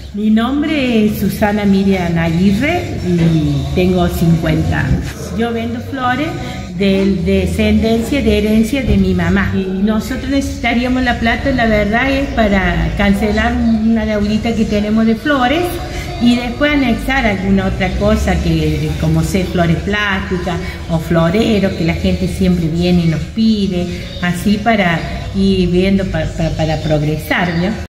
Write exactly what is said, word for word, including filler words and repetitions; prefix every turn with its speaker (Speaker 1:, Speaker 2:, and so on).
Speaker 1: Mi nombre es Susana Miriam Aguirre y tengo cincuenta años. Yo vendo flores de descendencia, de herencia de mi mamá. Y nosotros necesitaríamos la plata, la verdad, es para cancelar una deudita que tenemos de flores y después anexar alguna otra cosa, que como sé, flores plásticas o floreros, que la gente siempre viene y nos pide, así para ir viendo, para, para, para progresar, ¿no?